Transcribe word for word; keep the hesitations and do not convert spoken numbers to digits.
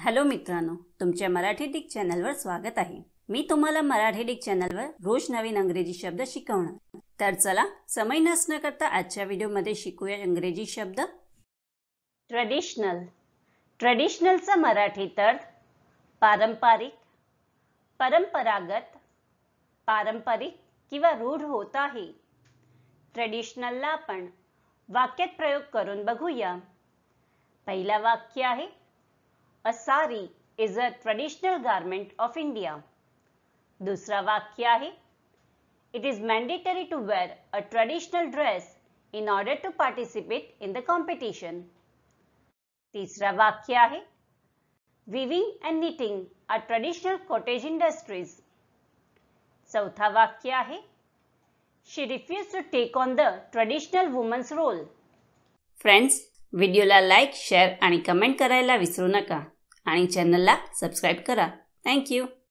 Hello मित्रांनो, तुमच्या Marathi Dick चॅनलवर स्वागत आहे। मी तुम्हाला मराठी डिक चॅनलवर रोज नवीन इंग्रजी शब्द शिकवणार। तर चला समय नष्ट न करता आजच्या व्हिडिओमध्ये शिकूया इंग्रजी शब्द। ट्रेडिशनल। ट्रेडिशनलचा मराठीत अर्थ पारंपरिक, परंपरागत, पारंपरिक किंवा रूढ होत आहे। ट्रेडिशनलला आपण वाक्यात प्रयोग करून बघूया। पहिला वाक्य आहे A sari is a traditional garment of India. दूसरा वाक्य आहे It is mandatory to wear a traditional dress in order to participate in the competition. तीसरा वाक्य आहे Weaving and knitting are traditional cottage industries. चौथा वाक्य आहे She refused to take on the traditional woman's role. Friends, व्हिडिओला like, share आणि comment करायला विसरू नका आणि चॅनलला सबस्क्राइब करा। Thank you.